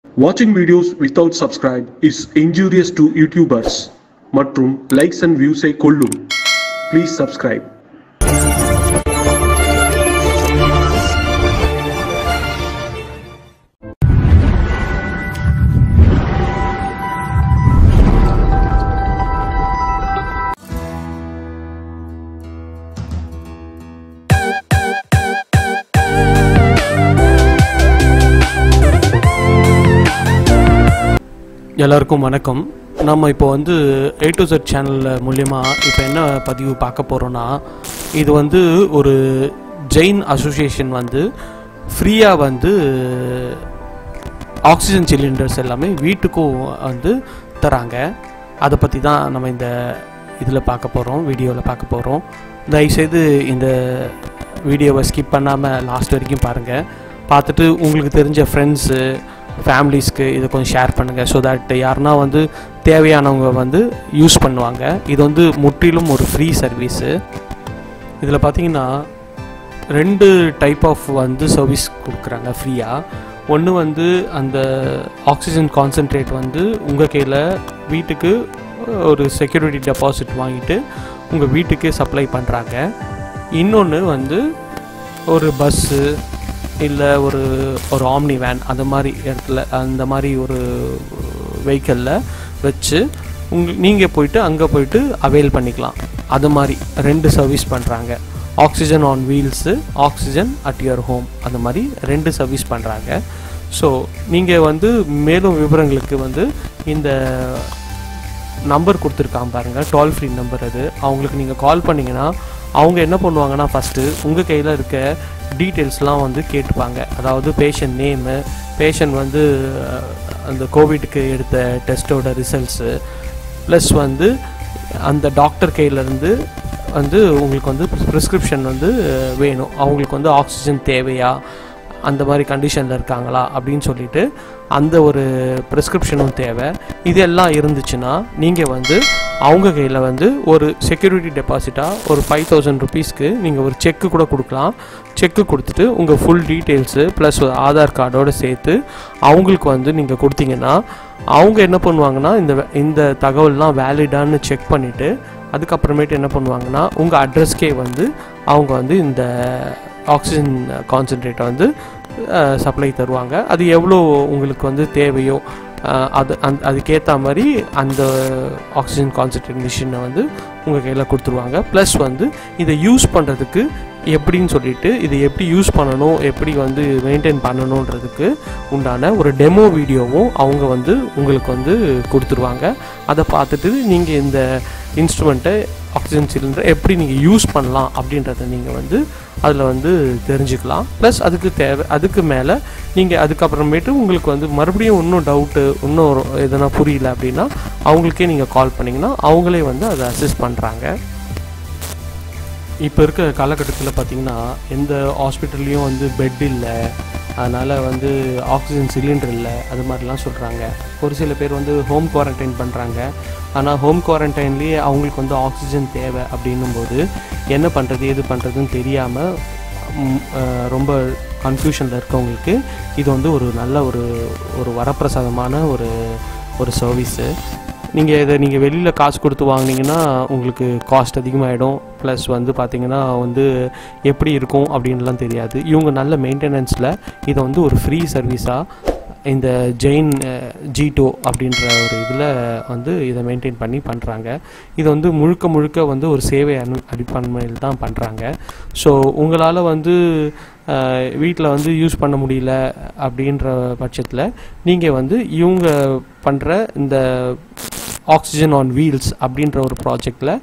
Watching videos without subscribe is injurious to YouTubers மற்றும் likes and views ஐ கொல்லும். Please subscribe. எல்லாருக்கும் வணக்கம். நம்ம இப்போ வந்து A to Z சேனல் மூலமா இப்போ என்ன பதிவு பார்க்க போகிறோன்னா, இது வந்து ஒரு ஜெயின் அசோசியேஷன் வந்து ஃப்ரீயாக வந்து ஆக்சிஜன் சிலிண்டர்ஸ் எல்லாமே வீட்டுக்கும் வந்து தராங்க. அதை பற்றி தான் நம்ம இந்த இதில் பார்க்க போகிறோம், வீடியோவில் பார்க்க போகிறோம். தயவுசெய்து இந்த வீடியோவை ஸ்கிப் பண்ணாமல் லாஸ்ட் வரைக்கும் பாருங்கள். பார்த்துட்டு உங்களுக்கு தெரிஞ்ச ஃப்ரெண்ட்ஸு ஃபேமிலிஸ்க்கு இதை கொஞ்சம் ஷேர் பண்ணுங்கள். ஸோ தட் யாருன்னா வந்து தேவையானவங்க வந்து யூஸ் பண்ணுவாங்க. இது வந்து முற்றிலும் ஒரு ஃப்ரீ சர்வீஸு. இதில் பார்த்தீங்கன்னா 2 டைப் ஆஃப் வந்து சர்வீஸ் கொடுக்குறாங்க ஃப்ரீயாக. ஒன்று வந்து அந்த ஆக்சிஜன் கான்சன்ட்ரேட் வந்து உங்கள் கையில் வீட்டுக்கு ஒரு செக்யூரிட்டி டெபாசிட் வாங்கிட்டு உங்கள் வீட்டுக்கு சப்ளை பண்ணுறாங்க. இன்னொன்று வந்து ஒரு பஸ்ஸு இல்லை ஒரு ஆம்னி வேன் அந்த மாதிரி இடத்துல, அந்த மாதிரி ஒரு வெஹிக்கிளில் வச்சு நீங்கள் போயிட்டு அங்கே போயிட்டு அவைல் பண்ணிக்கலாம். அது மாதிரி 2 சர்வீஸ் பண்ணுறாங்க. Oxygen on wheels, oxygen at your home, அந்த மாதிரி 2 சர்வீஸ் பண்ணுறாங்க. ஸோ நீங்கள் வந்து மேலும் விவரங்களுக்கு வந்து இந்த நம்பர் கொடுத்துருக்காங்க பாருங்கள், டோல் ஃப்ரீ நம்பர். அது அவங்களுக்கு நீங்கள் கால் பண்ணிங்கன்னா அவங்க என்ன பண்ணுவாங்கன்னா, ஃபஸ்ட்டு உங்கள் கையில் இருக்க டீட்டெயில்ஸ்லாம் வந்து கேட்டுப்பாங்க. அதாவது பேஷண்ட் நேமு, பேஷண்ட் வந்து அந்த கோவிடுக்கு எடுத்த டெஸ்ட்டோட ரிசல்ட்ஸு, ப்ளஸ் வந்து அந்த டாக்டர் கையிலேருந்து வந்து உங்களுக்கு வந்து ப்ரிஸ்கிரிப்ஷன் வந்து வேணும். அவங்களுக்கு வந்து ஆக்சிஜன் தேவையா, அந்த மாதிரி கண்டிஷனில் இருக்காங்களா அப்படின்னு சொல்லிட்டு அந்த ஒரு ப்ரிஸ்கிரிப்ஷனும் தேவை. இதெல்லாம் இருந்துச்சுன்னா நீங்கள் வந்து அவங்க கையில் வந்து ஒரு செக்யூரிட்டி டெபாசிட்டாக ஒரு 5000 ருபீஸ்க்கு நீங்கள் ஒரு செக்கு கூட கொடுக்கலாம். செக்கு கொடுத்துட்டு உங்கள் ஃபுல் டீட்டெயில்ஸு ப்ளஸ் ஆதார் கார்டோடு சேர்த்து அவங்களுக்கு வந்து நீங்கள் கொடுத்தீங்கன்னா அவங்க என்ன பண்ணுவாங்கன்னா, இந்த தகவல்லாம் வேலிடான்னு செக் பண்ணிவிட்டு அதுக்கப்புறமேட்டு என்ன பண்ணுவாங்கன்னா, உங்கள் அட்ரஸ்க்கே வந்து அவங்க வந்து இந்த ஆக்சிஜன் கான்சன்ட்ரேட்டை வந்து சப்ளை தருவாங்க. அது எவ்வளோ உங்களுக்கு வந்து தேவையோ அதுக்கேற்ற மாதிரி அந்த ஆக்சிஜன் கான்சன்ட்ரேட் மிஷினை வந்து உங்கள் கையில் கொடுத்துருவாங்க. ப்ளஸ் வந்து இதை யூஸ் பண்ணுறதுக்கு எப்படின்னு சொல்லிட்டு, இதை எப்படி யூஸ் பண்ணணும், எப்படி வந்து மெயின்டைன் பண்ணணுன்றதுக்கு உண்டான ஒரு டெமோ வீடியோவும் அவங்க வந்து உங்களுக்கு வந்து கொடுத்துருவாங்க. அதை பார்த்துட்டு நீங்கள் இந்த இன்ஸ்ட்ருமெண்ட்டை, ஆக்சிஜன் சிலிண்டரை எப்படி நீங்கள் யூஸ் பண்ணலாம் அப்படின்றத நீங்கள் வந்து அதில் வந்து தெரிஞ்சுக்கலாம். ப்ளஸ் அதுக்கு மேலே நீங்கள் அதுக்கப்புறமேட்டு உங்களுக்கு வந்து மறுபடியும் இன்னும் டவுட்டு, இன்னும் எதனா புரியல அப்படின்னா அவங்களுக்கே நீங்கள் கால் பண்ணிங்கன்னா அவங்களே வந்து அதை அசிஸ்ட் பண்ணுறாங்க. இப்போ இருக்க காலகட்டத்தில் பார்த்திங்கன்னா எந்த ஹாஸ்பிட்டல்லையும் வந்து பெட் இல்லை, அதனால் வந்து ஆக்சிஜன் சிலிண்டர் இல்லை, அது மாதிரிலாம் சொல்கிறாங்க. ஒரு சில பேர் வந்து ஹோம் குவாரண்டைன் பண்ணுறாங்க. ஆனால் ஹோம் குவாரண்டைன்லேயே அவங்களுக்கு வந்து ஆக்சிஜன் தேவை அப்படின்னும்போது என்ன பண்ணுறது எது பண்ணுறதுன்னு தெரியாமல் ரொம்ப கன்ஃபியூஷனில் இருக்கவங்களுக்கு இது வந்து ஒரு நல்ல ஒரு வரப்பிரசாதமான ஒரு சர்வீஸு. நீங்கள் வெளியில் காசு கொடுத்து வாங்கினீங்கன்னா உங்களுக்கு காஸ்ட் அதிகமாகிடும். ப்ளஸ் வந்து பார்த்திங்கன்னா வந்து எப்படி இருக்கும் அப்படின்லாம் தெரியாது. இவங்க நல்ல மெயின்டெனன்ஸில் இதை வந்து ஒரு ஃப்ரீ சர்வீஸாக இந்த ஜெயின் JITO அப்படின்ற ஒரு இதில் வந்து இதை மெயின்டைன் பண்ணி பண்ணுறாங்க. இது வந்து முழுக்க வந்து ஒரு சேவை அடிப்படையில் தான் பண்ணுறாங்க. ஸோ உங்களால் வந்து வீட்டில் வந்து யூஸ் பண்ண முடியல அப்படின்ற பட்சத்தில் நீங்கள் வந்து இவங்க பண்ணுற இந்த ஆக்சிஜன் ஆன் வீல்ஸ் அப்படின்ற ஒரு ப்ராஜெக்டில்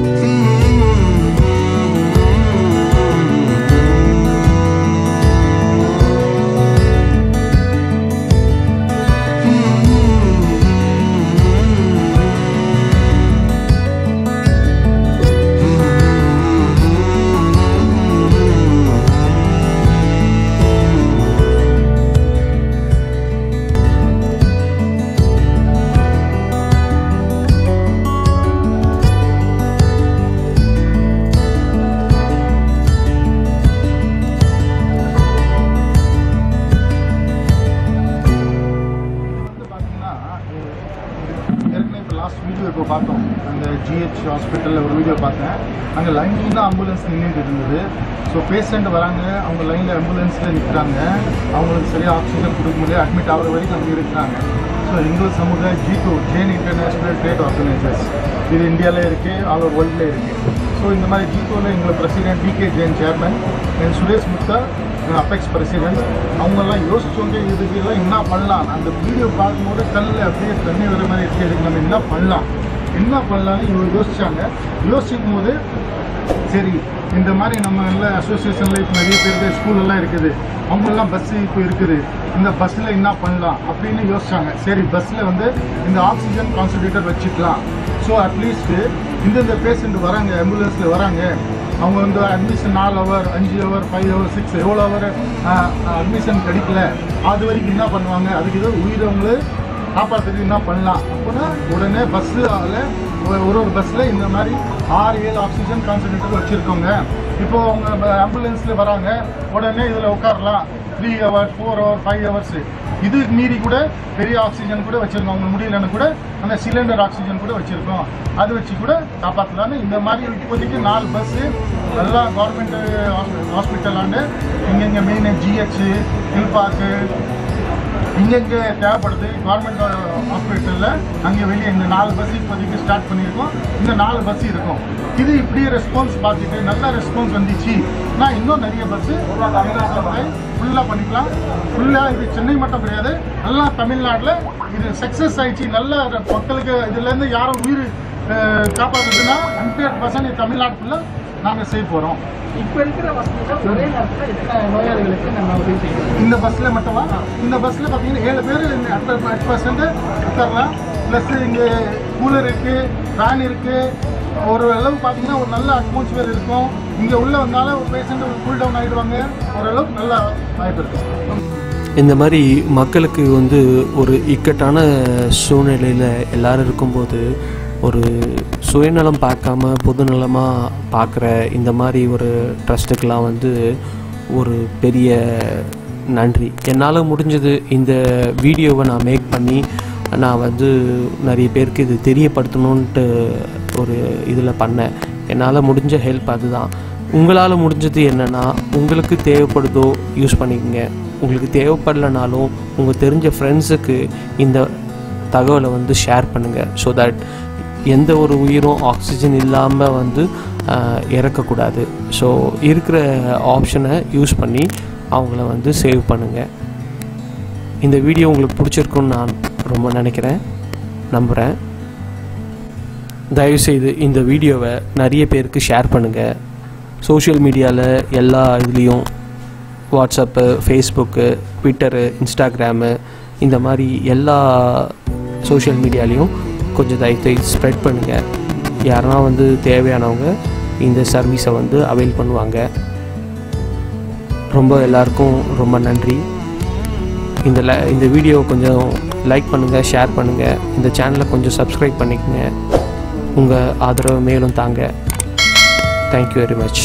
லாஸ்ட் வீடியோ இப்போ பார்த்தோம், அந்த ஜிஹெச் ஹாஸ்பிட்டலில் ஒரு வீடியோ பார்த்தேன். அங்கே லைனில் தான் ஆம்புலன்ஸ் நின்றுட்டு இருந்தது. ஸோ பேஷண்ட் வராங்க, அவங்க லைனில் ஆம்புலன்ஸில் நிற்கிறாங்க, அவங்களுக்கு சரியாக ஆக்சிஜன் கொடுக்க முடியாது, அட்மிட் ஆகிற வரைக்கும் அங்கே இருக்கிறாங்க. ஸோ எங்கள் சமுதாய JITO, Jain international trade organisers, இது இந்தியாவில் இருக்குது, ஆல் ஓவர் வேர்ல்டில் இருக்குது. ஸோ இந்த மாதிரி JITOவில் எங்களை president DK Jain chairman, N Suresh Mukta apex president, அவங்கெல்லாம் யோசிச்சோங்க இதுக்கெல்லாம் என்ன பண்ணலாம். அந்த வீடியோ பார்க்கும்போது கண்ணில் அப்படியே தண்ணி வர மாதிரி இருக்குது, இதுக்கு நம்ம என்ன பண்ணலாம்னு இவங்க யோசிச்சாங்க. யோசிக்கும் போது சரி, இந்த மாதிரி நம்ம எல்லாம் அசோசியேஷனில் இப்போ நிறைய பேருக்கு ஸ்கூலெல்லாம் இருக்குது, அவங்களெல்லாம் பஸ்ஸு இப்போ இருக்குது, இந்த பஸ்ஸில் என்ன பண்ணலாம் அப்படின்னு யோசிச்சாங்க. சரி, பஸ்ஸில் வந்து இந்த ஆக்சிஜன் கான்சன்ட்ரேட்டர் வச்சுக்கலாம். ஸோ அட்லீஸ்ட்டு இந்த பேஷண்ட் வராங்க, ஆம்புலன்ஸில் வராங்க, அவங்க வந்து அட்மிஷன் 4 ஹவர் 5 ஹவர் 5 ஹவர் 6 எவ்வளோ ஹவர் அட்மிஷன் கிடைக்கல, அது வரைக்கும் என்ன பண்ணுவாங்க, அதுக்கு ஏதோ உயிரவங்கள காப்பாற்றுறதுக்கு என்ன பண்ணலாம் அப்படின்னா உடனே பஸ்ஸில் ஒரு பஸ்ஸில் இந்த மாதிரி 6-7 ஆக்சிஜன் கான்சன்ட்ரேட்டர் வச்சுருக்கோங்க. இப்போது அவங்க ஆம்புலன்ஸில் வராங்க, உடனே இதில் உட்காரலாம் 3 ஹவர்ஸ் 4 ஹவர் 5 ஹவர்ஸ். இது மீறி கூட பெரிய ஆக்சிஜன் கூட வச்சுருக்கோம், அவங்க முடியலன்னு கூட அந்த சிலிண்டர் ஆக்சிஜன் கூட வச்சுருக்கோம், அது வச்சு கூட காப்பாற்றலான்னு இந்த மாதிரி இப்போதைக்கு 4 பஸ்ஸு எல்லாம் கவர்மெண்ட் ஹாஸ்பிட்டலாண்டு இங்கெங்கே மெயின் ஜிஹெச் ஹில்பாக்கு இங்கெங்கே தேவைப்படுது கவர்மெண்ட் ஹாஸ்பிட்டலில், அங்கே வெளியே இந்த 4 பஸ் இப்போதைக்கு ஸ்டார்ட் பண்ணியிருக்கோம். இந்த 4 பஸ் இருக்கும். இது இப்படியே ரெஸ்பான்ஸ் பார்த்துட்டு நல்ல ரெஸ்பான்ஸ் வந்துச்சு. நான் இன்னும் நிறைய பஸ்ஸு ஃபுல்லாக பண்ணிக்கலாம். ஃபுல்லாக இது சென்னை மட்டும் கிடையாது, நல்லா தமிழ்நாட்டில் இது சக்ஸஸ் ஆகிடுச்சு. நல்ல மக்களுக்கு இதுலேருந்து யாரும் உயிர் காப்பாற்றுதுன்னா 100% தமிழ்நாட்டுக்குள்ளே நாங்கள் செய்ய போகிறோம். இப்போ இருக்கிற வசதிகள் ஒரே நேரத்தில் எத்தனை நோயாளிகளுக்கு நம்ம உதவி செய்யணும்? இந்த பஸ்ஸில் மட்டுமா? இந்த பஸ்ஸில் பார்த்தீங்கன்னா 7 பேர் 8% உட்காரலாம். ப்ளஸ் இங்கே கூலர் இருக்குது, ஃபேன் இருக்குது. ஒரு அளவு பார்த்தீங்கன்னா ஒரு நல்ல அட்மாஸ்பியர் இருக்கும். இங்கே உள்ளே வந்தாலும் ஒரு பேஷண்ட் கூல் டவுன் ஆகிடுவாங்க, ஓரளவுக்கு நல்ல வாய்ப்பு இருக்கும். இந்த மாதிரி மக்களுக்கு வந்து ஒரு இக்கட்டான சூழ்நிலையில் எல்லோரும் இருக்கும்போது ஒரு சுயநலம் பார்க்காம பொதுநலமாக பார்க்குற இந்த மாதிரி ஒரு ட்ரஸ்ட்டுக்கெலாம் வந்து ஒரு பெரிய நன்றி. என்னால் முடிஞ்சது இந்த வீடியோவை நான் மேக் பண்ணி நான் வந்து நிறைய பேருக்கு இது தெரியப்படுத்தணுன்ட்டு ஒரு இதில் பண்ணேன். என்னால் முடிஞ்ச ஹெல்ப் அதுதான். உங்களால் முடிஞ்சது என்னென்னா, உங்களுக்கு தேவைப்படுதோ யூஸ் பண்ணிக்கோங்க, உங்களுக்கு தேவைப்படலைனாலும் உங்கள் தெரிஞ்ச ஃப்ரெண்ட்ஸுக்கு இந்த தகவலை வந்து ஷேர் பண்ணுங்கள். ஸோ தட் எந்த ஒரு உயிரும் ஆக்சிஜன் இல்லாமல் வந்து இறக்கக்கூடாது. ஸோ இருக்கிற ஆப்ஷனை யூஸ் பண்ணி அவங்கள வந்து சேவ் பண்ணுங்கள். இந்த வீடியோ உங்களுக்கு பிடிச்சிருக்குன்னு நான் ரொம்ப நம்புகிறேன். தயவுசெய்து இந்த வீடியோவை நிறைய பேருக்கு ஷேர் பண்ணுங்கள். சோஷியல் மீடியாவில் எல்லா இதுலேயும் வாட்ஸ்அப்பு, ஃபேஸ்புக்கு, ட்விட்டரு, இன்ஸ்டாகிராமு, இந்த மாதிரி எல்லா சோஷியல் மீடியாலேயும் கொஞ்சம் தயவுசெய்து ஸ்ப்ரெட் பண்ணுங்கள். யாருன்னா வந்து தேவையானவங்க இந்த சர்வீஸை வந்து அவைல் பண்ணுவாங்க. ரொம்ப எல்லாருக்கும் ரொம்ப நன்றி. இந்த வீடியோ கொஞ்சம் லைக் பண்ணுங்கள், ஷேர் பண்ணுங்கள், இந்த சேனலை கொஞ்சம் சப்ஸ்கிரைப் பண்ணிக்கங்க. உங்கள் ஆதரவு மேலும் தாங்க. Thank you very much.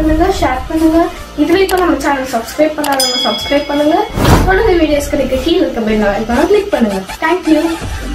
பண்ணுங்க, ஷேர் பண்ணுங்க. இதுவரைக்கும் நம்ம சேனல் சப்ஸ்கிரைப் பண்ணாதவங்க சப்ஸ்கிரைப் பண்ணுங்க. தொடர்ந்து வீடியோஸ் கிடைக்க கீழே இருக்க பெல் ஐகானை கிளிக் பண்ணுங்க. தேங்க்யூ.